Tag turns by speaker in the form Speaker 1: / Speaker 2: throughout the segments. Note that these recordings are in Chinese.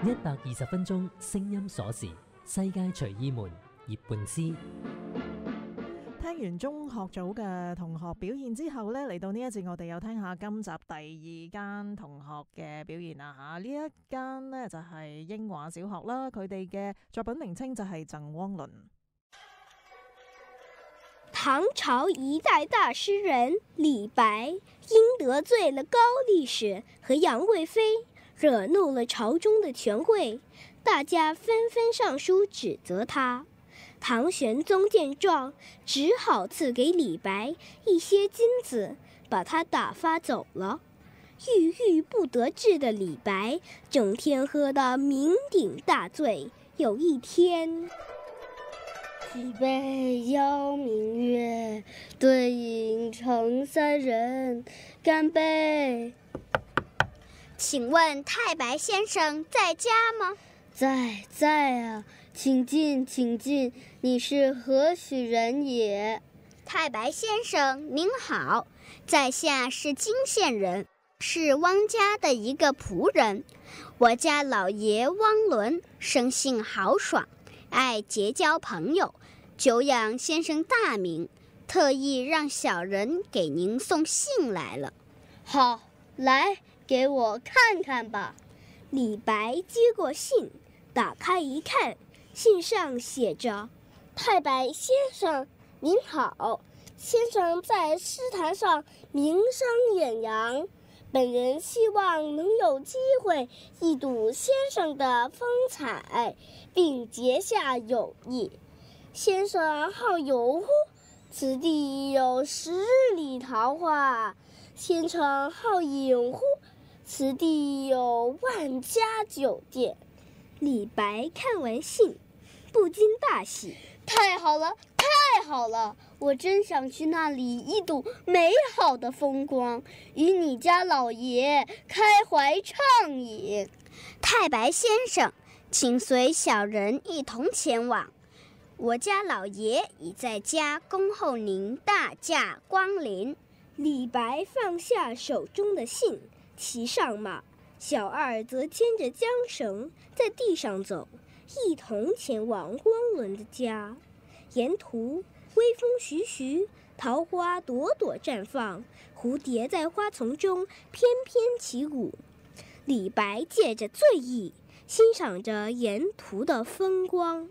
Speaker 1: 120分鐘聲音鎖匙，世界隨意門葉冠斯。
Speaker 2: 聽完中學組嘅同學表現之後呢，嚟到呢一節我哋又聽下今集第2間同學嘅表現啦嚇。呢一間呢就係英華小學啦，佢哋嘅作品名稱就係《贈汪倫》。
Speaker 3: 唐朝一代大詩人李白因得罪了高力士和杨贵妃，惹怒了朝中的权贵，大家纷纷上书指责他。唐玄宗见状，只好赐给李白一些金子，把他打发走了。郁郁不得志的李白整天喝得酩酊大醉。有一天，
Speaker 4: 举杯邀明月，对影成三人，干杯！
Speaker 5: 请问太白先生在家吗？
Speaker 4: 在啊，请进，请进。你是何许人也？
Speaker 5: 太白先生您好，在下是泾县人，是汪家的一个仆人。我家老爷汪伦生性豪爽，爱结交朋友，久仰先生大名，特意让小人给您送信来了。
Speaker 4: 好，来给我看看吧。
Speaker 3: 李白接过信，打开一看，信上写着：
Speaker 4: 太白先生您好，先生在诗坛上名声远扬，本人希望能有机会一睹先生的风采，并结下友谊。先生好游乎？此地有10里桃花。先生好饮乎？此地有万家酒店。
Speaker 3: 李白看完信，不禁大喜：
Speaker 4: 太好了，太好了！我真想去那里一睹美好的风光，与你家老爷开怀畅饮。
Speaker 5: 太白先生，请随小人一同前往。我家老爷已在家恭候您大驾光临。
Speaker 3: 李白放下手中的信，骑上马，小二则牵着缰绳在地上走，一同前往汪伦的家。沿途微风徐徐，桃花朵朵绽放，蝴蝶在花丛中翩翩起舞。李白借着醉意，欣赏着沿途的风光。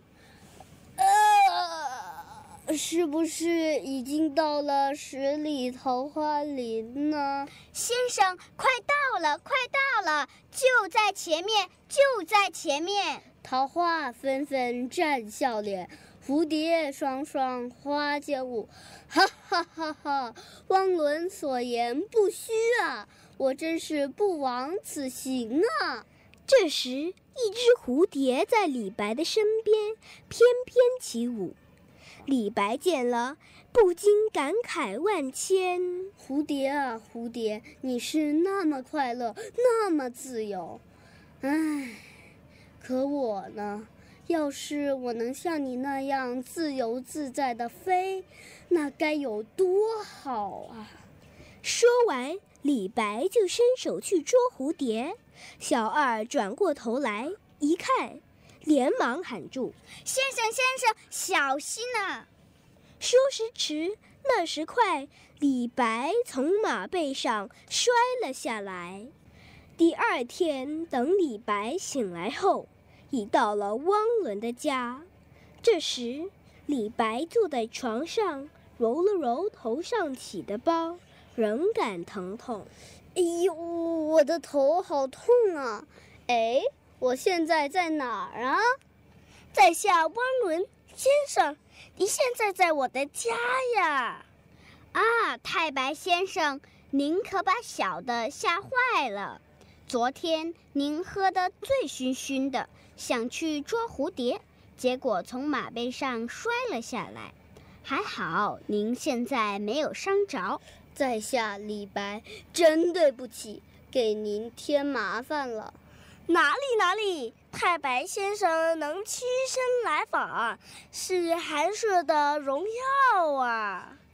Speaker 4: 是不是已经到了10里桃花林呢？
Speaker 5: 先生，快到了，快到了，就在前面，就在前面。
Speaker 4: 桃花纷纷绽笑脸，蝴蝶双双花间舞。哈哈哈哈！汪伦所言不虚啊，我真是不枉此行啊。
Speaker 3: 这时，一只蝴蝶在李白的身边翩翩起舞。李白见了，不禁感慨万千。
Speaker 4: 蝴蝶啊，蝴蝶，你是那么快乐，那么自由。唉，可我呢？要是我能像你那样自由自在地飞，那该有多好啊！
Speaker 3: 说完，李白就伸手去捉蝴蝶。小二转过头来一看，连忙喊住：
Speaker 5: 先生，先生，小心啊！
Speaker 3: 说时迟，那时快，李白从马背上摔了下来。第2天，等李白醒来后，已到了汪伦的家。这时，李白坐在床上，揉了揉头上起的包，仍感疼痛。
Speaker 4: 哎呦，我的头好痛啊！哎，我现在在哪儿啊？在下汪伦先生，你现在在我的家呀！
Speaker 5: 啊，太白先生，您可把小的吓坏了。昨天您喝得醉醺醺的，想去捉蝴蝶，结果从马背上摔了下来。还好您现在没有伤着。
Speaker 4: 在下李白，真对不起，给您添麻烦了。哪里，太白先生能屈身来访，是寒舍的荣耀啊！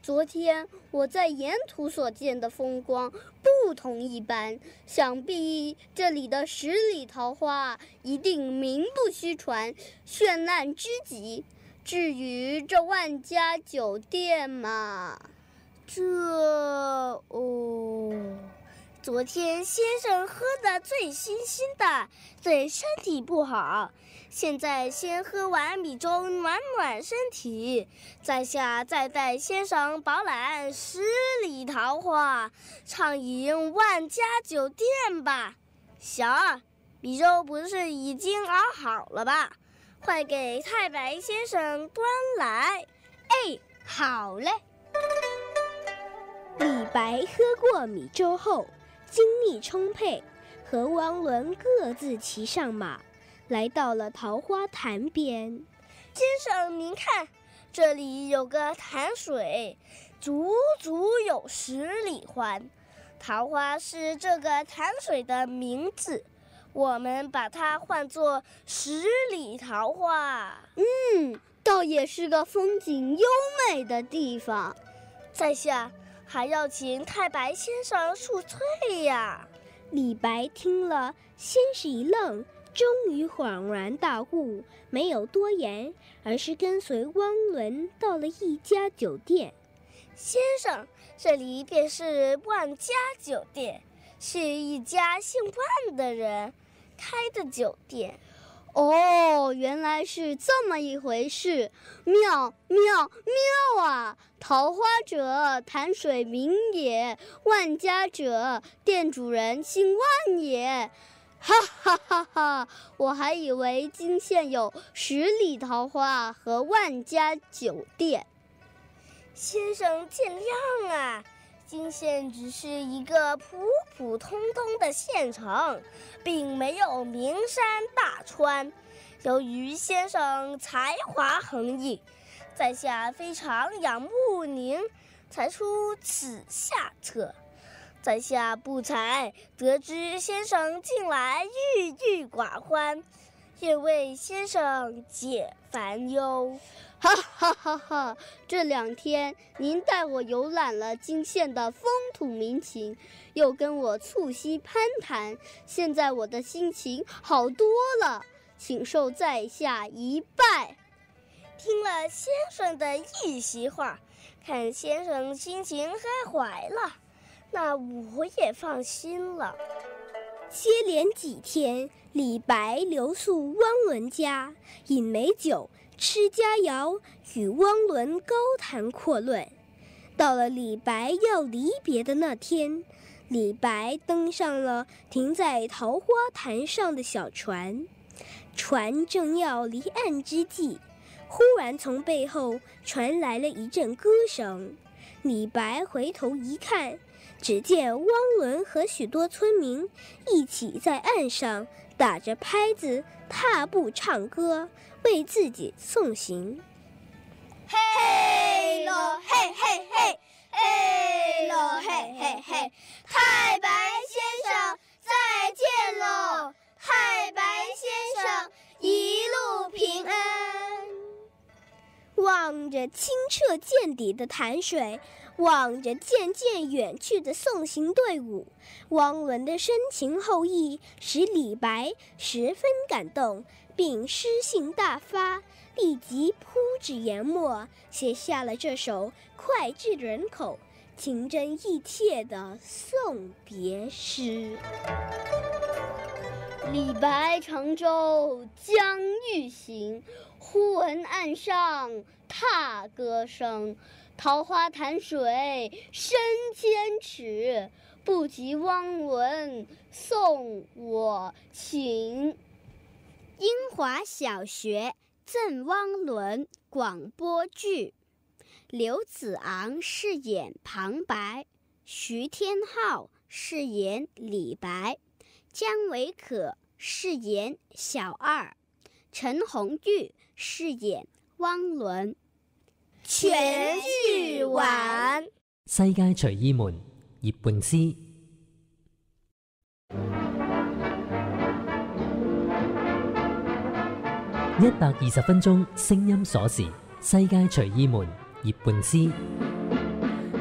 Speaker 4: 昨天我在沿途所见的风光不同一般，想必这里的十里桃花一定名不虚传，绚烂之极。至于这万家酒店嘛，昨天先生喝得醉醺醺的，对身体不好。现在先喝完米粥暖暖身体，在下再带先生饱览十里桃花，畅饮万家酒店吧。小二，米粥不是已经熬好了吧？快给太白先生端来。
Speaker 5: 哎，好嘞。
Speaker 3: 李白喝过米粥后，精力充沛，和汪伦各自骑上马，来到了桃花潭边。
Speaker 4: 先生您看，这里有个潭水，足足有10里宽。桃花是这个潭水的名字，我们把它唤作十里桃花。
Speaker 5: 倒也是个风景优美的地方。
Speaker 4: 在下还要请太白先生恕罪呀。
Speaker 3: 李白听了，先是一愣，终于恍然大悟，没有多言，而是跟随汪伦到了一家酒店。
Speaker 4: 先生，这里便是万家酒店，是一家姓万的人开的酒店。
Speaker 5: 哦，原来是这么一回事，妙妙妙啊！桃花者，潭水名也；万家者，店主人姓万也。哈哈哈哈！我还以为泾县有十里桃花和万家酒店。
Speaker 4: 先生见谅啊，泾县只是一个普普通通的县城，并没有名山大川。由于先生才华横溢，在下非常仰慕您，才出此下策。在下不才，得知先生近来郁郁寡欢，愿为先生解烦忧。
Speaker 5: 哈哈哈哈！这2天您带我游览了泾县的风土民情，又跟我促膝攀谈，现在我的心情好多了，请受在下一拜。
Speaker 4: 听了先生的一席话，看先生心情还怀了，那我也放心了。
Speaker 3: 接连几天，李白留宿汪伦家，饮美酒，吃佳肴，与汪伦高谈阔论。到了李白要离别的那天，李白登上了停在桃花潭上的小船，船正要离岸之际，忽然从背后传来了一阵歌声。李白回头一看，只见汪伦和许多村民一起在岸上打着拍子，踏步唱歌，为自己送行。
Speaker 4: 嘿喽嘿嘿嘿，嘿喽嘿嘿嘿，太白先生再见喽！太白先生一路平安。
Speaker 3: 望着清澈见底的潭水，望着渐渐远去的送行队伍，汪伦的深情厚谊使李白十分感动，并诗兴大发，立即铺纸研墨，写下了这首脍炙人口、情真意切的送别诗。
Speaker 5: 李白乘舟将欲行，忽闻岸上踏歌声。桃花潭水深千尺，不及汪伦送我情。英华小学赠汪伦广播剧，刘子昂饰演旁白，徐天浩饰演李白，姜维可饰演小二，陈鸿玉饰演汪伦。
Speaker 4: 全剧完。
Speaker 1: 世界隨意門葉詠詩。120分鐘聲音鎖匙，世界隨意門葉詠詩。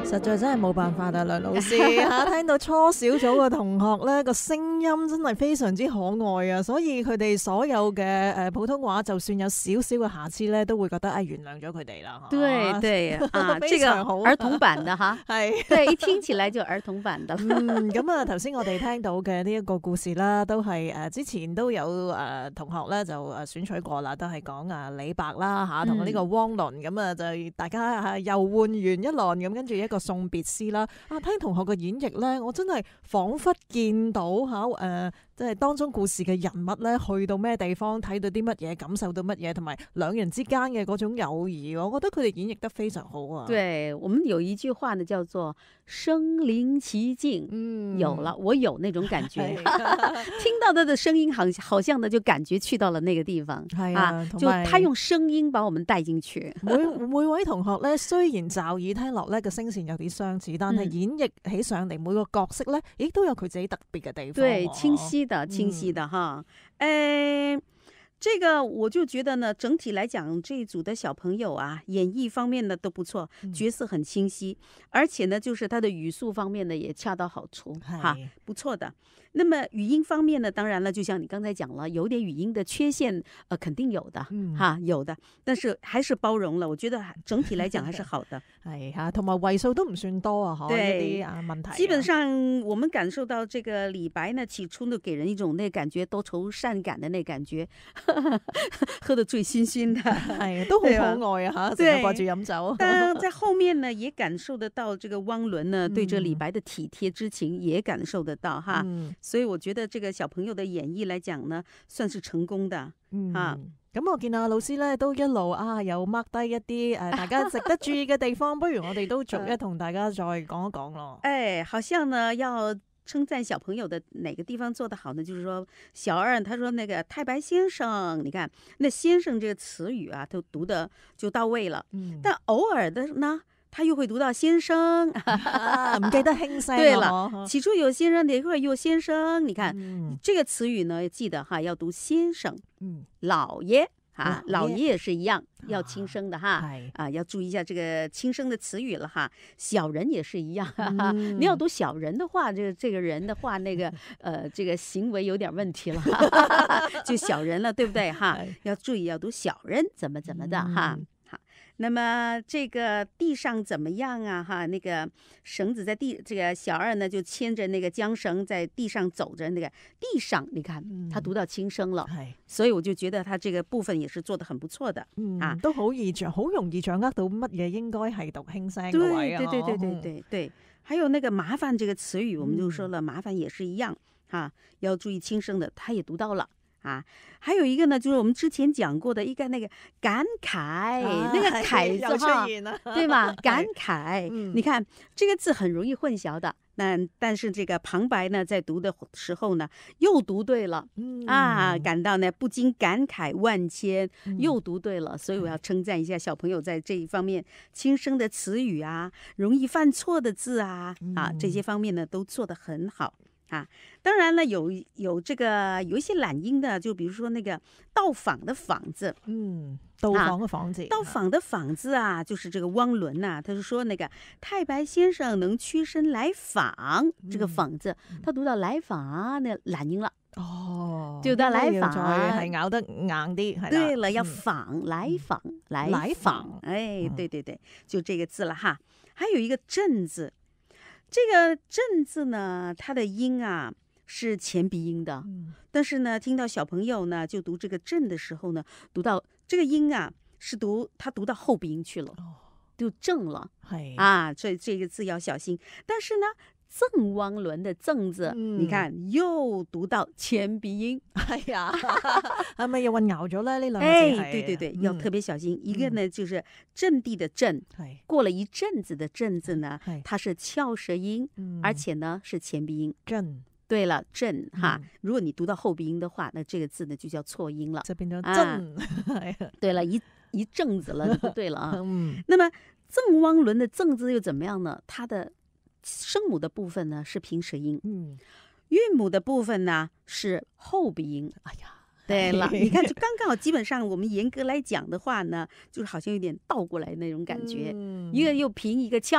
Speaker 2: 實在真係冇辦法啊，梁老師嚇，聽到初小組嘅同學咧個聲音真係非常之可愛啊，所以佢哋所有嘅普通話就算有少少嘅瑕疵咧，都會覺得原諒咗佢哋啦。
Speaker 6: 對對啊，
Speaker 2: 非常好
Speaker 6: 這個兒童版的哈，
Speaker 2: 係
Speaker 6: 對，一聽起來就兒童版的。
Speaker 2: 咁啊，頭先我哋聽到嘅呢一個故事啦，都係之前都有同學咧就選取過啦，都係講李白啦嚇，同呢個汪倫咁啊，就大家又換完一輪咁，跟住一個送別詩啦。聽同學嘅演繹咧，我真係彷彿見到即係當中故事嘅人物咧，去到咩地方，睇到啲乜嘢，感受到乜嘢，同埋兩人之間嘅嗰種友誼，我覺得佢哋演繹得非常好啊。
Speaker 6: 對，我們有一句話呢，叫做身臨其境。有了，我有那種感覺，聽到他的聲音好像呢就感覺去到了那個地方。就他用聲音把我們帶進去。
Speaker 2: 每位同學咧，雖然驟耳聽落咧個聲線有啲相似，但係演繹起上嚟每個角色咧，亦都有佢自己特別嘅地方。
Speaker 6: 對，清晰的哈。這個我就覺得呢，整體來講，這一組的小朋友啊，演繹方面呢都不錯，角色很清晰，而且呢，就是他的語速方面呢也恰到好處，哈，不錯的。那麼語音方面呢，當然了，就像你剛才講了，有點語音的缺陷，肯定有的，哈，有的，但是還是包容了，我覺得整體來講還是好的。
Speaker 2: 係嚇，同埋為數都唔算多啊，嗬，呢啲問題。
Speaker 6: 基本上我們感受到這個李白呢，起初呢給人一種那感覺多愁善感的那感覺，喝得醉醺醺的，
Speaker 2: 係都好可愛啊嚇，成日掛住飲酒。
Speaker 6: 但在後面呢，也感受得到這個汪倫呢對這李白的體貼之情，也感受得到哈。所以我覺得這個小朋友的演繹來講呢，算是成功的。
Speaker 2: 咁我見阿老師咧都一路有 mark 低一啲大家值得注意嘅地方，不如我哋都逐一同大家再講一講咯。
Speaker 6: 好像呢要稱讚小朋友的哪個地方做得好呢？就是說小二他說那個太白先生，你看那先生這個詞語啊，都讀得就到位了。但偶爾的呢，他又會讀到先生，
Speaker 2: 唔記得輕聲。
Speaker 6: 對了，起初有先生，一會兒有先生。你看這個詞語呢，記得哈，要讀先生。老爺哈，老爺也是一樣，要輕聲的哈。要注意一下這個輕聲的詞語了哈。小人也是一樣，你要讀小人的話，這個人的話，那個這個行為有點問題了，就小人了，對不對哈？要注意，要讀小人怎麼的哈。那麼這個地上怎麼樣啊？哈，那個繩子在地，這個小二呢就牽着那個韁繩在地上走着，那個地上，你看他讀到輕聲了，所以我就覺得他這個部分也是做得很不錯的，
Speaker 2: 都好容易掌握到乜嘢應該係讀輕聲嘅位啊。
Speaker 6: 對，還有那個麻煩這個詞語，我們就說了，麻煩也是一樣，哈，要注意輕聲的，他也讀到了。還有一個呢，就是我們之前講過的一個那個感慨，那個慨字哈，對吧？感慨，你看這個字很容易混淆的，但是這個旁白呢，在讀的時候呢，又讀對了，感到呢不禁感慨萬千，又讀對了，所以我要稱讚一下小朋友在這一方面輕聲的詞語啊，容易犯錯的字啊，這些方面呢都做得很好。當然了，有這個有一些懶音的，就比如說那個到訪的訪字，
Speaker 2: 到訪的訪字，
Speaker 6: 到訪的訪字啊，就是這個汪倫吶，他是說那個太白先生能屈身來訪，這個訪字，他讀到來訪那懶音了，就到來訪
Speaker 2: 係咬得硬啲，係
Speaker 6: 對了，要訪來訪，哎，對，就這個字了哈。還有一個震字。這個震字呢，它的音啊是前鼻音的，但是呢，聽到小朋友呢就讀這個震的時候呢，讀到這個音啊是他讀到後鼻音去了，就正了，所以這個字要小心。但是呢，贈汪倫的贈字，你看又讀到前鼻音，
Speaker 2: 係啊，係咪又混淆咗咧？呢兩個字
Speaker 6: 對，要特別小心。一個呢就是陣地的陣，過了一陣子的陣字呢，它是翹舌音，而且呢是前鼻音。
Speaker 2: 陣，
Speaker 6: 對了，陣哈，如果你讀到後鼻音的話，那這個字呢就叫錯音了，
Speaker 2: 就變咗陣。
Speaker 6: 對了，一陣子了，就對了啊。那麼贈汪倫的贈字又怎麼樣呢？它的聲母的部分呢是平舌音，韻母的部分呢是後鼻音。哎呀，對了，你看就剛剛好，基本上我們嚴格來講的話呢，就是好像有點倒過來那種感覺，一個又平一個翹，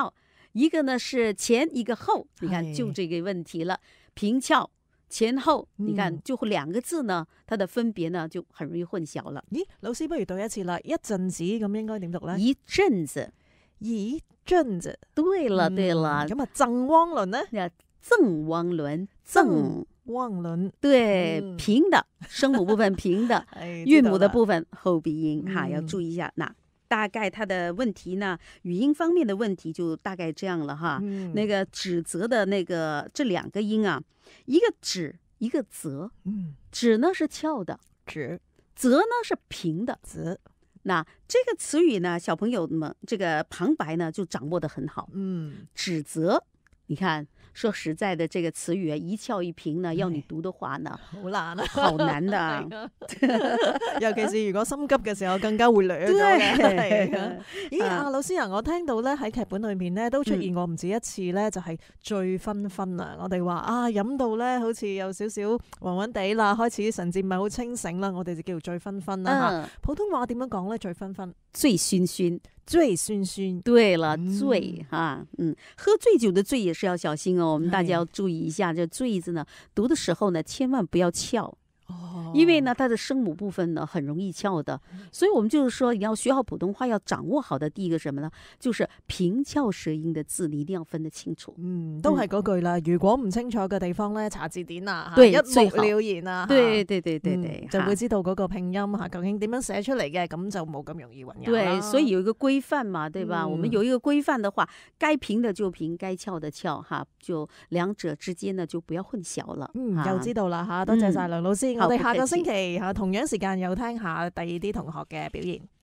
Speaker 6: 一个呢是前，一个後，你看就這個問題了。平翹前後，你看就兩個字呢，它的分別呢就很容易混淆了。
Speaker 2: 咦，老師不如讀一次啦，一陣子咁應該點讀呢？
Speaker 6: 一陣子，
Speaker 2: 一陣子。
Speaker 6: 對了對了。
Speaker 2: 咁啊，贈汪倫呢？
Speaker 6: 贈汪倫，贈
Speaker 2: 汪倫，
Speaker 6: 對，平的聲母部分平的，韻母的部分後鼻音哈，要注意一下。那大概它的問題呢，語音方面的問題就大概這樣了哈。那個指責的那個這兩個音啊，一個指，一個責。指呢是翹的，
Speaker 2: 指；
Speaker 6: 責呢是平的，
Speaker 2: 責。
Speaker 6: 那這個詞語呢，小朋友們這個旁白呢就掌握得很好。指責，你看。說實在的，這個詞語一翹一平呢，要你讀的話呢，
Speaker 2: 好難啊，
Speaker 6: 好難的。
Speaker 2: 尤其是如果心急嘅時候，更加會掠咗嘅。咦，老師啊，我聽到咧喺劇本裏面咧都出現過唔止一次咧，就係醉醺醺啊！我哋話啊，飲到咧好似有少少暈暈地啦，開始神志唔係好清醒啦，我哋就叫做醉醺醺啦。普通話點樣講咧？醉醺醺，
Speaker 6: 醉醺醺。
Speaker 2: 醉醺醺，
Speaker 6: 對了，醉哈，喝醉酒的醉也是要小心哦，我們大家要注意一下，這醉字呢，讀的時候呢，千萬不要翹。因為呢，它的聲母部分呢很容易翹的，所以我們就是說，你要學好普通話，要掌握好的第一個什麼呢？就是平翹舌音的字，你一定要分得清楚。
Speaker 2: 都係嗰句啦，如果唔清楚嘅地方咧，查字典啊，
Speaker 6: 對，
Speaker 2: 一目了然啊，
Speaker 6: 對，
Speaker 2: 就會知道嗰個拼音嚇究竟點樣寫出嚟嘅，咁就冇咁容易混淆。
Speaker 6: 對，所以有一個規範嘛，對吧？我們有一個規範的話，該平的就平，該翹的翹，哈，就兩者之間呢就不要混淆了。
Speaker 2: 又知道啦嚇，多謝晒梁老師，我哋下個星期同樣時間又聽下第二啲同學嘅表現。